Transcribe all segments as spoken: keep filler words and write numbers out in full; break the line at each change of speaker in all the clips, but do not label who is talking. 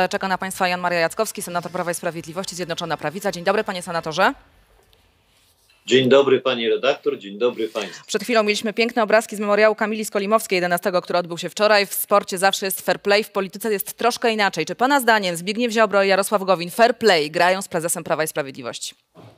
Czeka na Państwa Jan Maria Jackowski, senator Prawa i Sprawiedliwości, Zjednoczona Prawica. Dzień dobry, panie senatorze.
Dzień dobry pani redaktor, dzień dobry państwu.
Przed chwilą mieliśmy piękne obrazki z memoriału Kamili Skolimowskiej jedenastego, który odbył się wczoraj. W sporcie zawsze jest fair play, w polityce jest troszkę inaczej. Czy pana zdaniem Zbigniew Ziobro i Jarosław Gowin fair play grają z prezesem Prawa i Sprawiedliwości?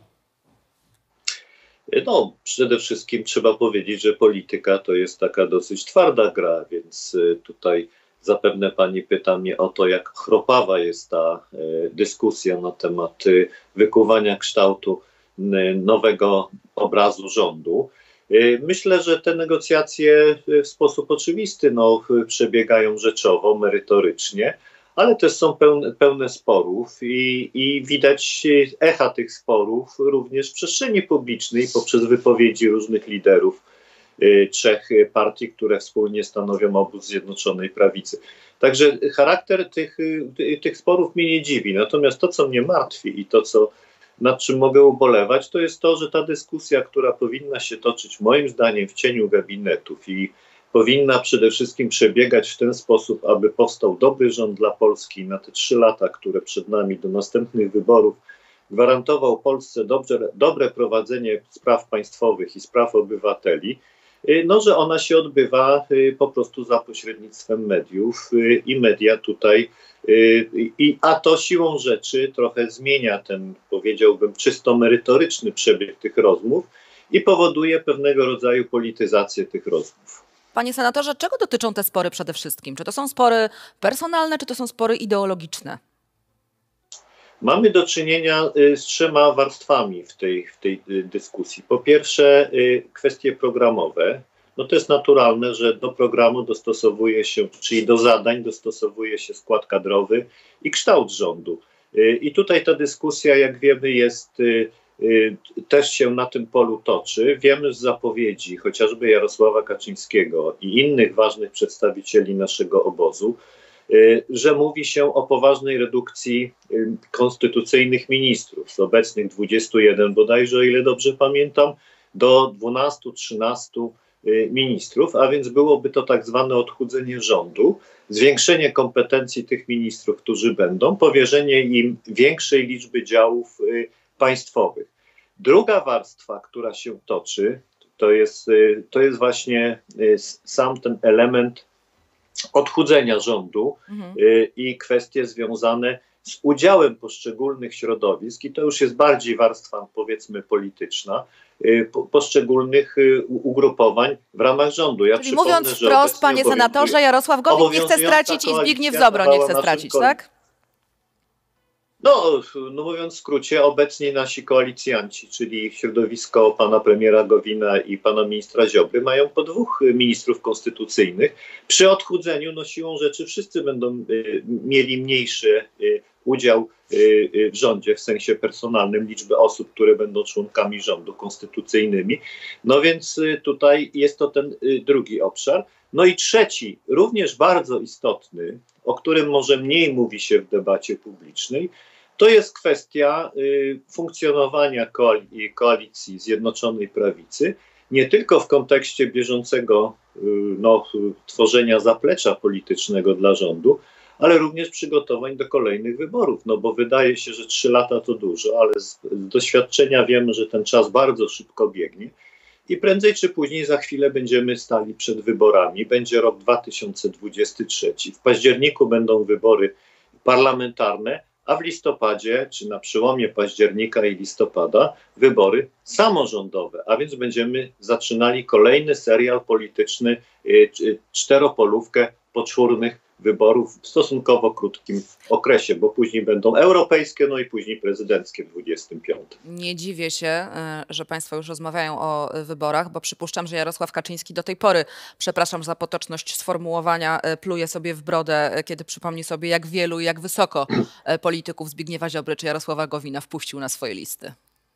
No, przede wszystkim trzeba powiedzieć, że polityka to jest taka dosyć twarda gra, więc tutaj zapewne pani pyta mnie o to, jak chropawa jest ta dyskusja na temat wykuwania kształtu nowego obrazu rządu. Myślę, że te negocjacje w sposób oczywisty no, przebiegają rzeczowo, merytorycznie, ale też są pełne, pełne sporów i, i widać echa tych sporów również w przestrzeni publicznej poprzez wypowiedzi różnych liderów y, trzech partii, które wspólnie stanowią obóz Zjednoczonej Prawicy. Także charakter tych, y, tych sporów mnie nie dziwi, natomiast to, co mnie martwi i to, co nad czym mogę ubolewać, to jest to, że ta dyskusja, która powinna się toczyć moim zdaniem w cieniu gabinetów i powinna przede wszystkim przebiegać w ten sposób, aby powstał dobry rząd dla Polski na te trzy lata, które przed nami do następnych wyborów, gwarantował Polsce dobrze, dobre prowadzenie spraw państwowych i spraw obywateli, no, że ona się odbywa po prostu za pośrednictwem mediów i media tutaj, i, a to siłą rzeczy trochę zmienia ten, powiedziałbym, czysto merytoryczny przebieg tych rozmów i powoduje pewnego rodzaju polityzację tych rozmów.
Panie senatorze, czego dotyczą te spory przede wszystkim? Czy to są spory personalne, czy to są spory ideologiczne?
Mamy do czynienia z trzema warstwami w tej, w tej dyskusji. Po pierwsze, kwestie programowe. No to jest naturalne, że do programu dostosowuje się, czyli do zadań dostosowuje się skład kadrowy i kształt rządu. I tutaj ta dyskusja, jak wiemy, jest, też się na tym polu toczy. Wiemy z zapowiedzi chociażby Jarosława Kaczyńskiego i innych ważnych przedstawicieli naszego obozu, że mówi się o poważnej redukcji konstytucyjnych ministrów z obecnych dwudziestu jeden bodajże, o ile dobrze pamiętam, do dwunastu trzynastu ministrów, a więc byłoby to tak zwane odchudzenie rządu, zwiększenie kompetencji tych ministrów, którzy będą, powierzenie im większej liczby działów państwowych. Druga warstwa, która się toczy, to jest, to jest właśnie sam ten element odchudzenia rządu mhm. i kwestie związane z udziałem poszczególnych środowisk, i to już jest bardziej warstwa, powiedzmy, polityczna, poszczególnych ugrupowań w ramach rządu. Ja
Czyli mówiąc wprost, panie senatorze, Jarosław Gowin nie chce stracić i Zbigniew Ziobro nie chce stracić, tak?
No, no mówiąc w skrócie, obecnie nasi koalicjanci, czyli środowisko pana premiera Gowina i pana ministra Ziobry, mają po dwóch ministrów konstytucyjnych. Przy odchudzeniu, no siłą rzeczy, wszyscy będą y, mieli mniejszy y, udział y, y, w rządzie w sensie personalnym, liczby osób, które będą członkami rządu konstytucyjnymi. No więc y, tutaj jest to ten y, drugi obszar. No i trzeci, również bardzo istotny, o którym może mniej mówi się w debacie publicznej, to jest kwestia y, funkcjonowania koali koalicji Zjednoczonej Prawicy, nie tylko w kontekście bieżącego y, no, tworzenia zaplecza politycznego dla rządu, ale również przygotowań do kolejnych wyborów. No bo wydaje się, że trzy lata to dużo, ale z, z doświadczenia wiemy, że ten czas bardzo szybko biegnie. I prędzej czy później za chwilę będziemy stali przed wyborami. Będzie rok dwa tysiące dwudziesty trzeci. W październiku będą wybory parlamentarne, a w listopadzie, czy na przełomie października i listopada, wybory samorządowe. A więc będziemy zaczynali kolejny serial polityczny, czteropolówkę poczwórnych wyborów w stosunkowo krótkim okresie, bo później będą europejskie, no i później prezydenckie w dwudziestym piątym.
Nie dziwię się, że państwo już rozmawiają o wyborach, bo przypuszczam, że Jarosław Kaczyński do tej pory, przepraszam za potoczność sformułowania, pluje sobie w brodę, kiedy przypomni sobie, jak wielu i jak wysoko polityków Zbigniewa Ziobry czy Jarosława Gowina wpuścił na swoje listy.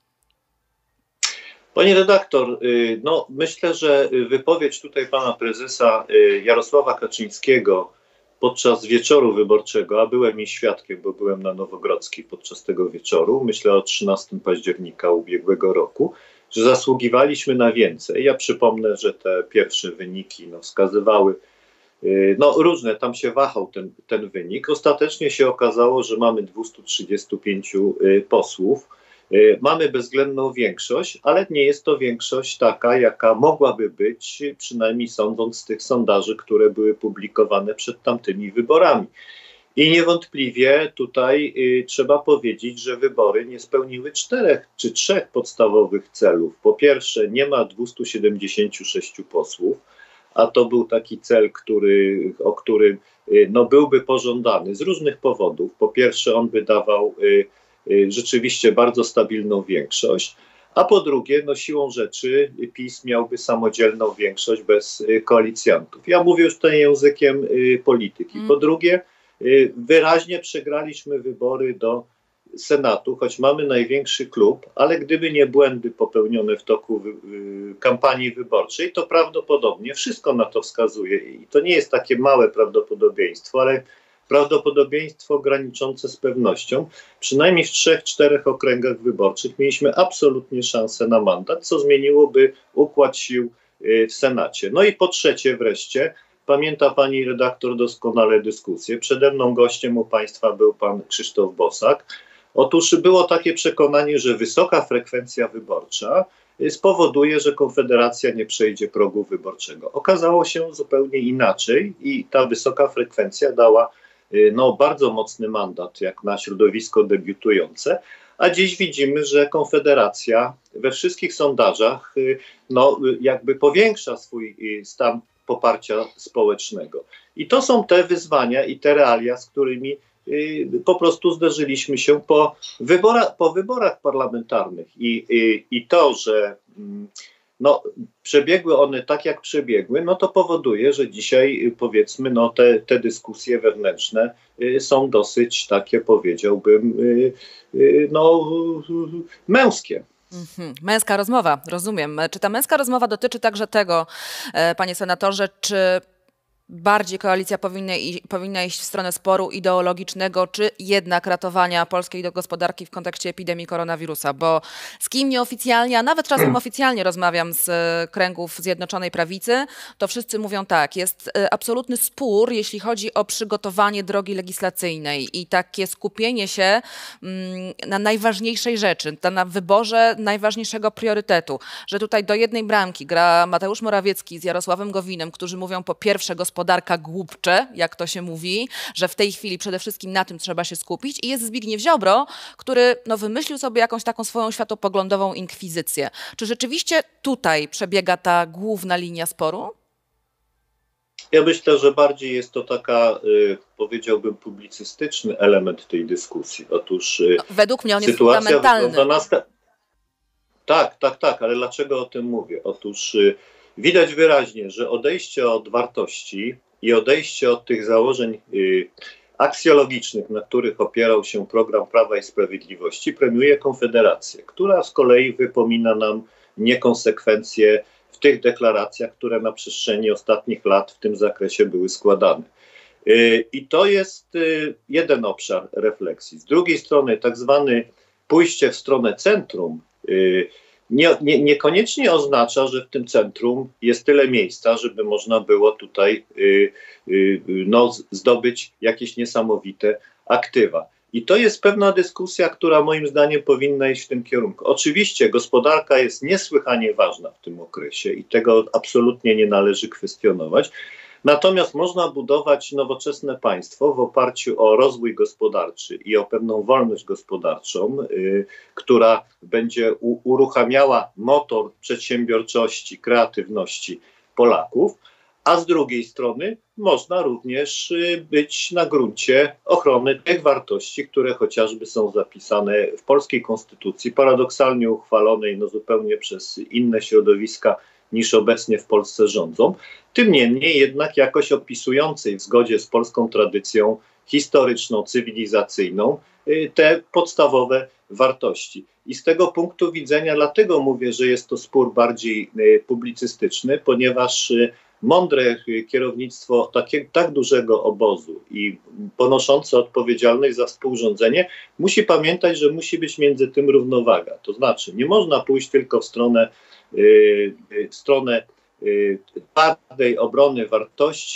Pani redaktor, no myślę, że wypowiedź tutaj pana prezesa Jarosława Kaczyńskiego podczas wieczoru wyborczego, a byłem jej świadkiem, bo byłem na Nowogrodzkiej podczas tego wieczoru, myślę o trzynastego października ubiegłego roku, że zasługiwaliśmy na więcej. Ja przypomnę, że te pierwsze wyniki no, wskazywały No różne, tam się wahał ten, ten wynik. Ostatecznie się okazało, że mamy dwieście trzydzieści pięć posłów. Mamy bezwzględną większość, ale nie jest to większość taka, jaka mogłaby być, przynajmniej sądząc z tych sondaży, które były publikowane przed tamtymi wyborami. I niewątpliwie tutaj y, trzeba powiedzieć, że wybory nie spełniły czterech czy trzech podstawowych celów. Po pierwsze, nie ma dwieście siedemdziesiąt sześć posłów, a to był taki cel, który, o którym y, no, byłby pożądany z różnych powodów. Po pierwsze, on by dawał y, y, rzeczywiście bardzo stabilną większość, a po drugie, no, siłą rzeczy PiS miałby samodzielną większość bez y, koalicjantów. Ja mówię już tutaj językiem y, polityki. Po drugie, wyraźnie przegraliśmy wybory do Senatu, choć mamy największy klub, ale gdyby nie błędy popełnione w toku kampanii wyborczej, to prawdopodobnie wszystko na to wskazuje. I to nie jest takie małe prawdopodobieństwo, ale prawdopodobieństwo graniczące z pewnością. Przynajmniej w trzech, czterech okręgach wyborczych mieliśmy absolutnie szansę na mandat, co zmieniłoby układ sił w Senacie. No i po trzecie wreszcie, pamięta pani redaktor doskonale dyskusję. Przede mną gościem u państwa był pan Krzysztof Bosak. Otóż było takie przekonanie, że wysoka frekwencja wyborcza spowoduje, że Konfederacja nie przejdzie progu wyborczego. Okazało się zupełnie inaczej i ta wysoka frekwencja dała no, bardzo mocny mandat jak na środowisko debiutujące, a dziś widzimy, że Konfederacja we wszystkich sondażach no, jakby powiększa swój stan poparcia społecznego. I to są te wyzwania i te realia, z którymi y, po prostu zderzyliśmy się po, wybora, po wyborach parlamentarnych. I, y, i to, że y, no, przebiegły one tak, jak przebiegły, no to powoduje, że dzisiaj y, powiedzmy no, te, te dyskusje wewnętrzne y, są dosyć takie, powiedziałbym, y, y, no, y, męskie.
Mhm. Męska rozmowa, rozumiem. Czy ta męska rozmowa dotyczy także tego, panie senatorze, czy bardziej koalicja powinna, i, powinna iść w stronę sporu ideologicznego, czy jednak ratowania polskiej gospodarki w kontekście epidemii koronawirusa? Bo z kim nieoficjalnie, a nawet czasem oficjalnie rozmawiam z kręgów Zjednoczonej Prawicy, to wszyscy mówią tak, jest absolutny spór, jeśli chodzi o przygotowanie drogi legislacyjnej i takie skupienie się mm, na najważniejszej rzeczy, na wyborze najważniejszego priorytetu, że tutaj do jednej bramki gra Mateusz Morawiecki z Jarosławem Gowinem, którzy mówią po pierwsze gospodarka głupcze, jak to się mówi, że w tej chwili przede wszystkim na tym trzeba się skupić i jest Zbigniew Ziobro, który no, wymyślił sobie jakąś taką swoją światopoglądową inkwizycję. Czy rzeczywiście tutaj przebiega ta główna linia sporu?
Ja myślę, że bardziej jest to taka, y, powiedziałbym, publicystyczny element tej dyskusji. Otóż y,
no, według mnie on jest fundamentalny.
Nasta- tak, tak, tak, ale dlaczego o tym mówię? Otóż y, widać wyraźnie, że odejście od wartości i odejście od tych założeń y, aksjologicznych, na których opierał się program Prawa i Sprawiedliwości, premiuje Konfederację, która z kolei wypomina nam niekonsekwencje w tych deklaracjach, które na przestrzeni ostatnich lat w tym zakresie były składane. Y, I to jest y, jeden obszar refleksji. Z drugiej strony tak zwane pójście w stronę centrum y, Nie, nie, niekoniecznie oznacza, że w tym centrum jest tyle miejsca, żeby można było tutaj y, y, no, zdobyć jakieś niesamowite aktywa. I to jest pewna dyskusja, która moim zdaniem powinna iść w tym kierunku. Oczywiście gospodarka jest niesłychanie ważna w tym okresie i tego absolutnie nie należy kwestionować. Natomiast można budować nowoczesne państwo w oparciu o rozwój gospodarczy i o pewną wolność gospodarczą, y, która będzie u, uruchamiała motor przedsiębiorczości, kreatywności Polaków, a z drugiej strony można również y, być na gruncie ochrony tych wartości, które chociażby są zapisane w polskiej konstytucji, paradoksalnie uchwalonej no, zupełnie przez inne środowiska niż obecnie w Polsce rządzą, tym niemniej jednak jakoś opisującej w zgodzie z polską tradycją historyczną, cywilizacyjną te podstawowe wartości. I z tego punktu widzenia dlatego mówię, że jest to spór bardziej publicystyczny, ponieważ mądre kierownictwo takie, tak dużego obozu i ponoszące odpowiedzialność za współrządzenie musi pamiętać, że musi być między tym równowaga. To znaczy nie można pójść tylko w stronę w stronę twardej obrony wartości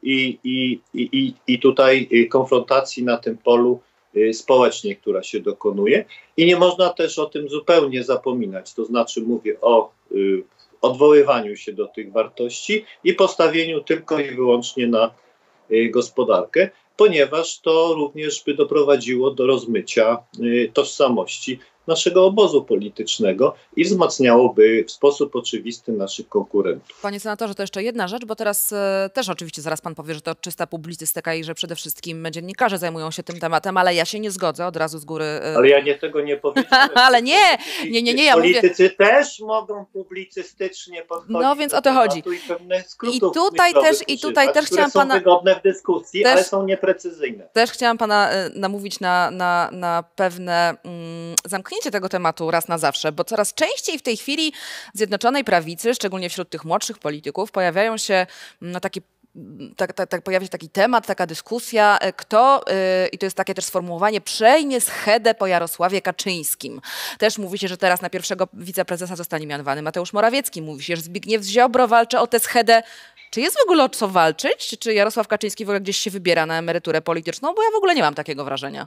i, i, i, i tutaj konfrontacji na tym polu społecznie, która się dokonuje. I nie można też o tym zupełnie zapominać. To znaczy mówię o y, odwoływaniu się do tych wartości i postawieniu tylko i wyłącznie na y, gospodarkę, ponieważ to również by doprowadziło do rozmycia y, tożsamości naszego obozu politycznego i wzmacniałoby w sposób oczywisty naszych konkurentów.
Panie senatorze, to jeszcze jedna rzecz, bo teraz e, też oczywiście zaraz pan powie, że to czysta publicystyka i że przede wszystkim dziennikarze zajmują się tym tematem, ale ja się nie zgodzę od razu z góry. E...
Ale ja nie tego nie powiedziałem.
Ale nie, nie, nie, nie, ja
Politycy
mówię...
też mogą publicystycznie podchodzić.
No więc o to chodzi.
I,
I tutaj też, i tutaj też chciałam
są
pana...
wygodne w dyskusji,
też,
ale są nieprecyzyjne.
Też chciałam pana e, namówić na, na, na pewne mm, zamknięcie tego tematu raz na zawsze, bo coraz częściej w tej chwili w Zjednoczonej Prawicy, szczególnie wśród tych młodszych polityków, pojawiają się no, takie Tak, tak, tak, pojawia się taki temat, taka dyskusja, kto, yy, i to jest takie też sformułowanie, przejmie schedę po Jarosławie Kaczyńskim. Też mówi się, że teraz na pierwszego wiceprezesa zostanie mianowany Mateusz Morawiecki. Mówi się, że Zbigniew Ziobro walczy o tę schedę. Czy jest w ogóle o co walczyć? Czy Jarosław Kaczyński w ogóle gdzieś się wybiera na emeryturę polityczną? Bo ja w ogóle nie mam takiego wrażenia.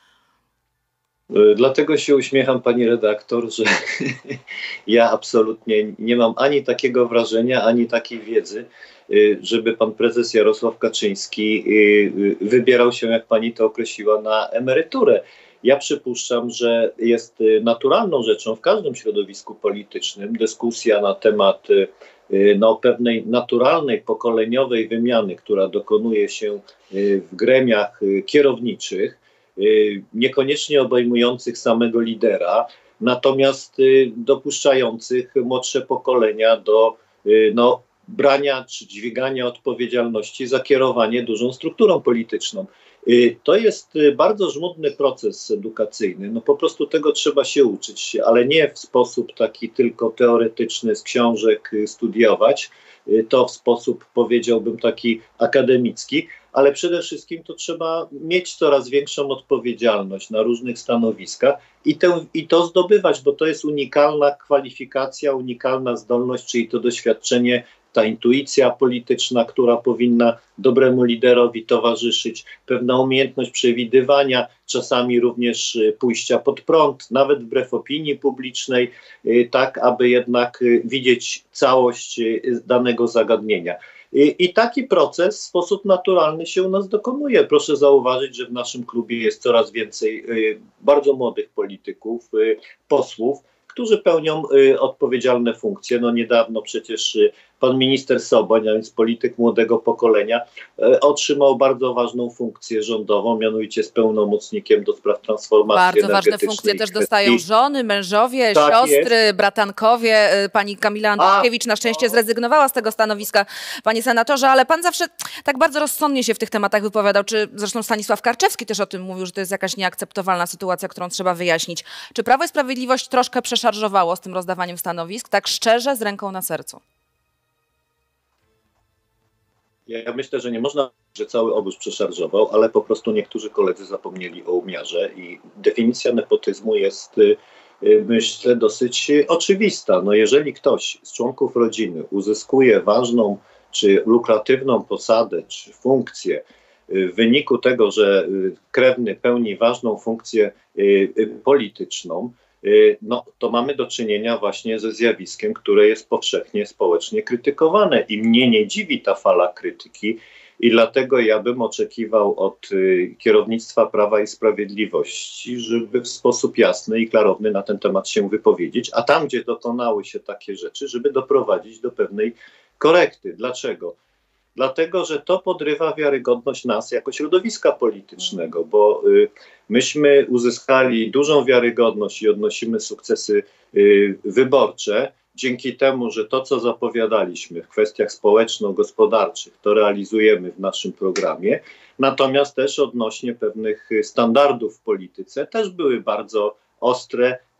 Dlatego się uśmiecham, pani redaktor, że ja absolutnie nie mam ani takiego wrażenia, ani takiej wiedzy, żeby pan prezes Jarosław Kaczyński wybierał się, jak pani to określiła, na emeryturę. Ja przypuszczam, że jest naturalną rzeczą w każdym środowisku politycznym dyskusja na temat no, pewnej naturalnej, pokoleniowej wymiany, która dokonuje się w gremiach kierowniczych, niekoniecznie obejmujących samego lidera, natomiast dopuszczających młodsze pokolenia do no, brania czy dźwigania odpowiedzialności za kierowanie dużą strukturą polityczną. To jest bardzo żmudny proces edukacyjny. No po prostu tego trzeba się uczyć, ale nie w sposób taki tylko teoretyczny z książek studiować, to w sposób, powiedziałbym, taki akademicki, ale przede wszystkim to trzeba mieć coraz większą odpowiedzialność na różnych stanowiskach i, tę, i to zdobywać, bo to jest unikalna kwalifikacja, unikalna zdolność, czyli to doświadczenie, ta intuicja polityczna, która powinna dobremu liderowi towarzyszyć, pewna umiejętność przewidywania, czasami również pójścia pod prąd, nawet wbrew opinii publicznej, tak aby jednak widzieć całość danego zagadnienia. I, I taki proces w sposób naturalny się u nas dokonuje. Proszę zauważyć, że w naszym klubie jest coraz więcej y, bardzo młodych polityków, y, posłów, którzy pełnią y, odpowiedzialne funkcje. No niedawno przecież y, pan minister Soboń, a więc polityk młodego pokolenia, y, otrzymał bardzo ważną funkcję rządową, mianowicie z pełnomocnikiem do spraw transformacji
Bardzo ważne funkcje też dostają żony, mężowie, tak siostry, jest. bratankowie. Pani Kamila Andruszkiewicz na szczęście zrezygnowała z tego stanowiska, panie senatorze, ale pan zawsze tak bardzo rozsądnie się w tych tematach wypowiadał, czy zresztą Stanisław Karczewski też o tym mówił, że to jest jakaś nieakceptowalna sytuacja, którą trzeba wyjaśnić. Czy Prawo i Sprawiedliwość troszkę przeszarżowało z tym rozdawaniem stanowisk, tak szczerze, z ręką na sercu?
Ja myślę, że nie można, że cały obóz przeszarżował, ale po prostu niektórzy koledzy zapomnieli o umiarze i definicja nepotyzmu jest, myślę, dosyć oczywista. No jeżeli ktoś z członków rodziny uzyskuje ważną czy lukratywną posadę czy funkcję w wyniku tego, że krewny pełni ważną funkcję polityczną, no to mamy do czynienia właśnie ze zjawiskiem, które jest powszechnie społecznie krytykowane i mnie nie dziwi ta fala krytyki i dlatego ja bym oczekiwał od y, kierownictwa Prawa i Sprawiedliwości, żeby w sposób jasny i klarowny na ten temat się wypowiedzieć, a tam, gdzie dokonały się takie rzeczy, żeby doprowadzić do pewnej korekty. Dlaczego? Dlatego, że to podrywa wiarygodność nas jako środowiska politycznego, bo y, myśmy uzyskali dużą wiarygodność i odnosimy sukcesy y, wyborcze dzięki temu, że to, co zapowiadaliśmy w kwestiach społeczno-gospodarczych, to realizujemy w naszym programie. Natomiast też odnośnie pewnych standardów w polityce też były bardzo ostre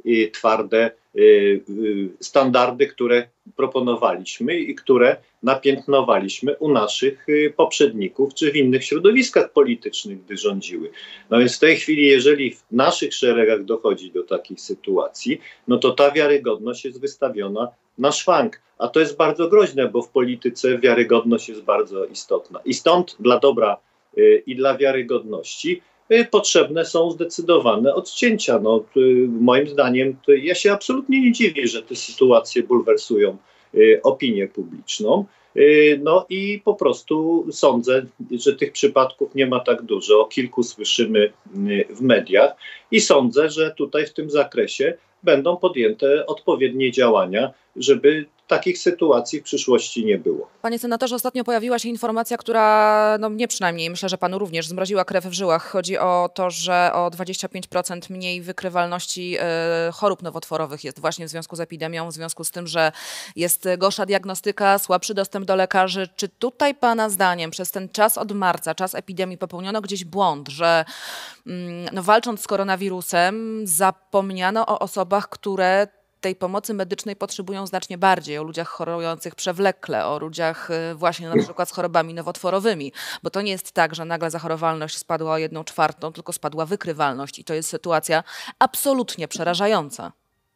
y, twarde y, y, standardy, które proponowaliśmy i które napiętnowaliśmy u naszych y, poprzedników czy w innych środowiskach politycznych, gdy rządziły. No więc w tej chwili, jeżeli w naszych szeregach dochodzi do takich sytuacji, no to ta wiarygodność jest wystawiona na szwank. A to jest bardzo groźne, bo w polityce wiarygodność jest bardzo istotna. I stąd dla dobra y, i dla wiarygodności y, potrzebne są zdecydowane odcięcia. No, y, moim zdaniem to ja się absolutnie nie dziwię, że te sytuacje bulwersują y, opinię publiczną. Y, no i po prostu sądzę, że tych przypadków nie ma tak dużo. O kilku słyszymy y, w mediach i sądzę, że tutaj w tym zakresie będą podjęte odpowiednie działania, żeby takich sytuacji w przyszłości nie było.
Panie senatorze, ostatnio pojawiła się informacja, która no mnie przynajmniej, myślę, że panu również, zmroziła krew w żyłach. Chodzi o to, że o dwadzieścia pięć procent mniej wykrywalności y, chorób nowotworowych jest właśnie w związku z epidemią, w związku z tym, że jest gorsza diagnostyka, słabszy dostęp do lekarzy. Czy tutaj pana zdaniem przez ten czas od marca, czas epidemii, popełniono gdzieś błąd, że mm, no, walcząc z koronawirusem zapomniano o osobach, które tej pomocy medycznej potrzebują znacznie bardziej, o ludziach chorujących przewlekle, o ludziach właśnie na przykład z chorobami nowotworowymi, bo to nie jest tak, że nagle zachorowalność spadła o jedną czwartą, tylko spadła wykrywalność i to jest sytuacja absolutnie przerażająca.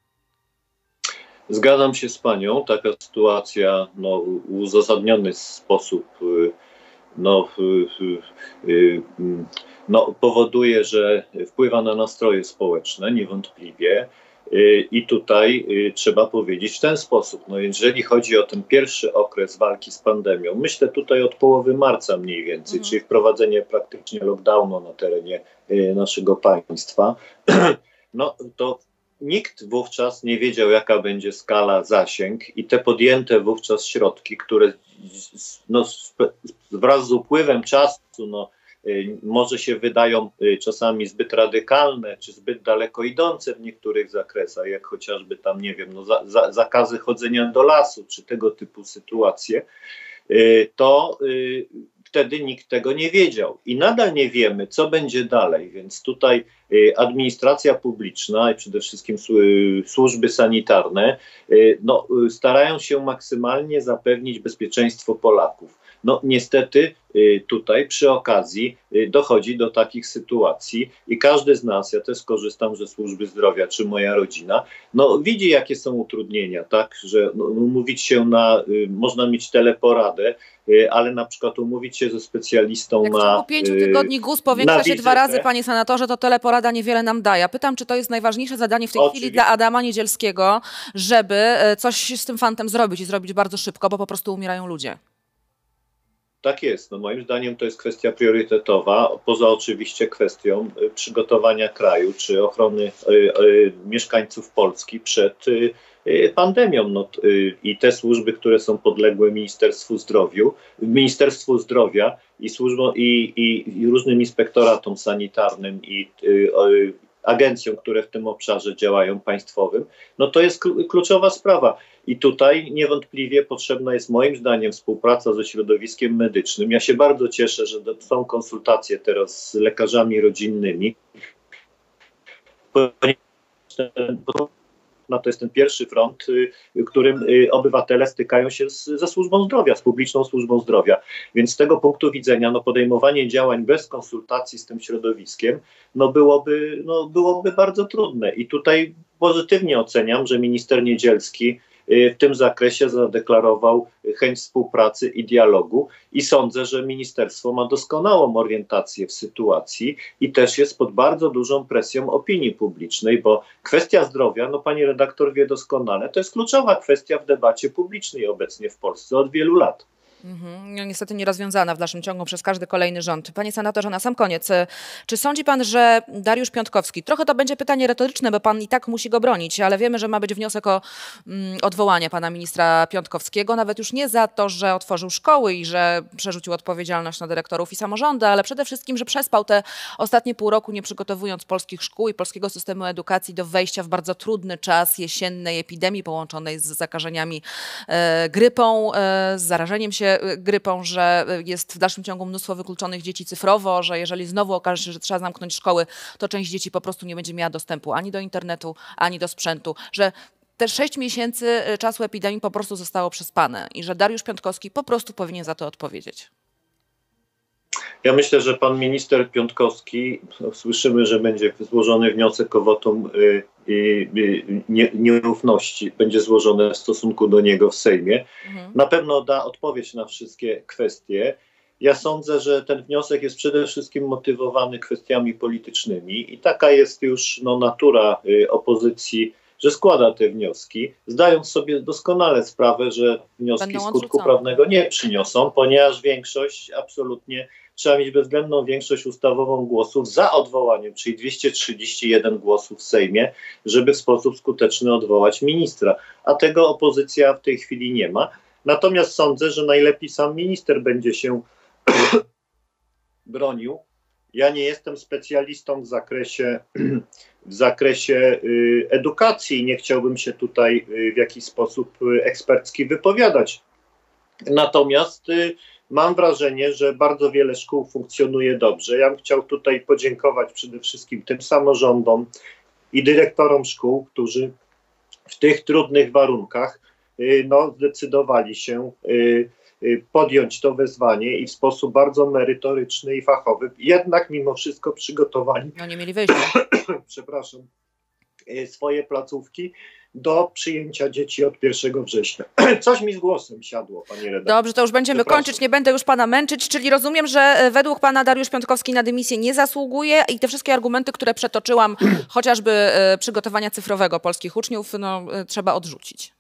Zgadzam się z panią, taka sytuacja no, w uzasadniony sposób no, no, powoduje, że wpływa na nastroje społeczne, niewątpliwie. I tutaj trzeba powiedzieć w ten sposób, no jeżeli chodzi o ten pierwszy okres walki z pandemią, myślę tutaj od połowy marca mniej więcej, mhm. czyli wprowadzenie praktycznie lockdownu na terenie naszego państwa, no to nikt wówczas nie wiedział, jaka będzie skala, zasięg i te podjęte wówczas środki, które no, wraz z upływem czasu no, może się wydają czasami zbyt radykalne, czy zbyt daleko idące w niektórych zakresach, jak chociażby tam, nie wiem, no, za, za, zakazy chodzenia do lasu, czy tego typu sytuacje, to wtedy nikt tego nie wiedział. I nadal nie wiemy, co będzie dalej, więc tutaj administracja publiczna i przede wszystkim służby sanitarne no, starają się maksymalnie zapewnić bezpieczeństwo Polaków. No niestety tutaj przy okazji dochodzi do takich sytuacji i każdy z nas, ja też korzystam ze służby zdrowia, czy moja rodzina, no widzi jakie są utrudnienia, tak, że no, umówić się na, można mieć teleporadę, ale na przykład umówić się ze specjalistą
Jak
na...
w ciągu pięciu tygodni GUS powiększa się dwa razy, panie senatorze, to teleporada niewiele nam daje. Pytam, czy to jest najważniejsze zadanie w tej Oczywiście. chwili dla Adama Niedzielskiego, żeby coś z tym fantem zrobić i zrobić bardzo szybko, bo po prostu umierają ludzie.
Tak jest. No moim zdaniem to jest kwestia priorytetowa, poza oczywiście kwestią przygotowania kraju czy ochrony y, y, mieszkańców Polski przed y, pandemią. No, y, I te służby, które są podległe Ministerstwu Zdrowiu, Ministerstwu Zdrowia i, służbą, i, i, i różnym inspektoratom sanitarnym i y, y, agencjom, które w tym obszarze działają, państwowym, no to jest kluczowa sprawa. I tutaj niewątpliwie potrzebna jest moim zdaniem współpraca ze środowiskiem medycznym. Ja się bardzo cieszę, że są konsultacje teraz z lekarzami rodzinnymi. No to jest ten pierwszy front, w którym obywatele stykają się z, ze służbą zdrowia, z publiczną służbą zdrowia. Więc z tego punktu widzenia no podejmowanie działań bez konsultacji z tym środowiskiem no byłoby, no byłoby bardzo trudne. I tutaj pozytywnie oceniam, że minister Niedzielski w tym zakresie zadeklarował chęć współpracy i dialogu i sądzę, że ministerstwo ma doskonałą orientację w sytuacji i też jest pod bardzo dużą presją opinii publicznej, bo kwestia zdrowia, no pani redaktor wie doskonale, to jest kluczowa kwestia w debacie publicznej obecnie w Polsce od wielu lat.
Mhm. No, niestety nierozwiązana w dalszym ciągu przez każdy kolejny rząd. Panie senatorze, na sam koniec, czy sądzi pan, że Dariusz Piontkowski, trochę to będzie pytanie retoryczne, bo pan i tak musi go bronić, ale wiemy, że ma być wniosek o mm, odwołanie pana ministra Piontkowskiego, nawet już nie za to, że otworzył szkoły i że przerzucił odpowiedzialność na dyrektorów i samorządy, ale przede wszystkim, że przespał te ostatnie pół roku, nie przygotowując polskich szkół i polskiego systemu edukacji do wejścia w bardzo trudny czas jesiennej epidemii połączonej z zakażeniami e, grypą, e, z zarażeniem się się grypą, że jest w dalszym ciągu mnóstwo wykluczonych dzieci cyfrowo, że jeżeli znowu okaże się, że trzeba zamknąć szkoły, to część dzieci po prostu nie będzie miała dostępu ani do internetu, ani do sprzętu, że te sześć miesięcy czasu epidemii po prostu zostało przespane i że Dariusz Piontkowski po prostu powinien za to odpowiedzieć.
Ja myślę, że pan minister Piontkowski, no, słyszymy, że będzie złożony wniosek o wotum y, y, y, nie, nieufności, będzie złożony w stosunku do niego w Sejmie. Mhm. Na pewno da odpowiedź na wszystkie kwestie. Ja sądzę, że ten wniosek jest przede wszystkim motywowany kwestiami politycznymi i taka jest już no, natura y, opozycji, że składa te wnioski, zdając sobie doskonale sprawę, że wnioski skutku prawnego nie przyniosą, ponieważ większość absolutnie trzeba mieć bezwzględną większość ustawową głosów za odwołaniem, czyli dwieście trzydzieści jeden głosów w Sejmie, żeby w sposób skuteczny odwołać ministra. A tego opozycja w tej chwili nie ma. Natomiast sądzę, że najlepiej sam minister będzie się bronił. Ja nie jestem specjalistą w zakresie, w zakresie y, edukacji i nie chciałbym się tutaj y, w jakiś sposób y, ekspercki wypowiadać. Natomiast y, mam wrażenie, że bardzo wiele szkół funkcjonuje dobrze. Ja bym chciał tutaj podziękować przede wszystkim tym samorządom i dyrektorom szkół, którzy w tych trudnych warunkach y, no, zdecydowali się y, podjąć to wezwanie i w sposób bardzo merytoryczny i fachowy jednak mimo wszystko przygotowali,
no nie mieli wyjścia.
przepraszam, swoje placówki do przyjęcia dzieci od pierwszego września. Coś mi z głosem siadło, pani redaktor.
Dobrze, to już będziemy kończyć, nie będę już pana męczyć, czyli rozumiem, że według pana Dariusz Piontkowski na dymisję nie zasługuje i te wszystkie argumenty, które przetoczyłam, chociażby przygotowania cyfrowego polskich uczniów, no, trzeba odrzucić.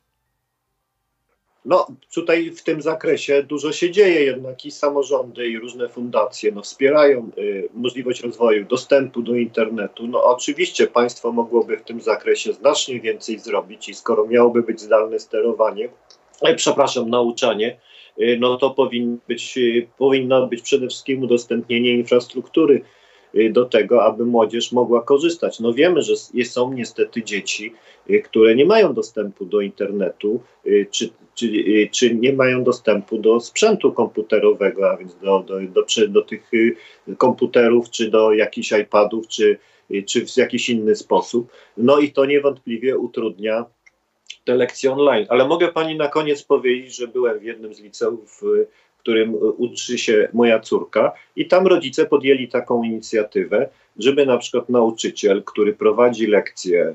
No tutaj w tym zakresie dużo się dzieje, jednak i samorządy i różne fundacje no, wspierają y, możliwość rozwoju, dostępu do internetu. No oczywiście państwo mogłoby w tym zakresie znacznie więcej zrobić i skoro miałoby być zdalne sterowanie, e, przepraszam, nauczanie, y, no to powinno być, y, powinno być przede wszystkim udostępnienie infrastruktury y, do tego, aby młodzież mogła korzystać. No wiemy, że jest, są niestety dzieci, y, które nie mają dostępu do internetu, y, czy Czy, czy nie mają dostępu do sprzętu komputerowego, a więc do, do, do, do, do tych komputerów, czy do jakichś iPadów, czy, czy w jakiś inny sposób. No i to niewątpliwie utrudnia te lekcje online. Ale mogę pani na koniec powiedzieć, że byłem w jednym z liceów, w którym uczy się moja córka i tam rodzice podjęli taką inicjatywę, żeby na przykład nauczyciel, który prowadzi lekcje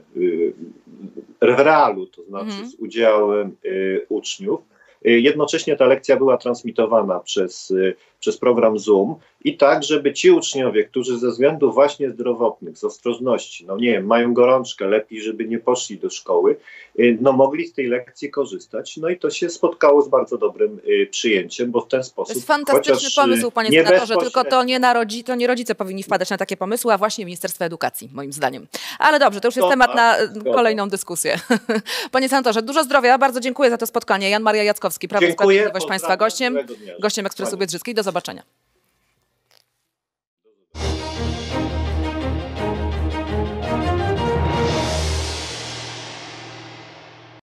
w realu, to znaczy mm. z udziałem y, uczniów. Y, jednocześnie ta lekcja była transmitowana przez, y, przez program Zoom i tak, żeby ci uczniowie, którzy ze względów właśnie zdrowotnych, z ostrożności, no nie wiem, mają gorączkę, lepiej, żeby nie poszli do szkoły, y, no mogli z tej lekcji korzystać. No i to się spotkało z bardzo dobrym y, przyjęciem, bo w ten sposób... To
jest fantastyczny chociaż, pomysł, panie senatorze, tylko to nie, narodzi, to nie rodzice powinni wpadać na takie pomysły, a właśnie Ministerstwo Edukacji, moim zdaniem. Ale dobrze, to już jest to, temat na kolejną dyskusję. Panie senatorze, dużo zdrowia, bardzo dziękuję za to spotkanie. Jan Maria Jackowski, Prawo i Sprawiedliwość, państwa gościem, gościem Ekspresu Biedrzyckiej. Do zobaczenia.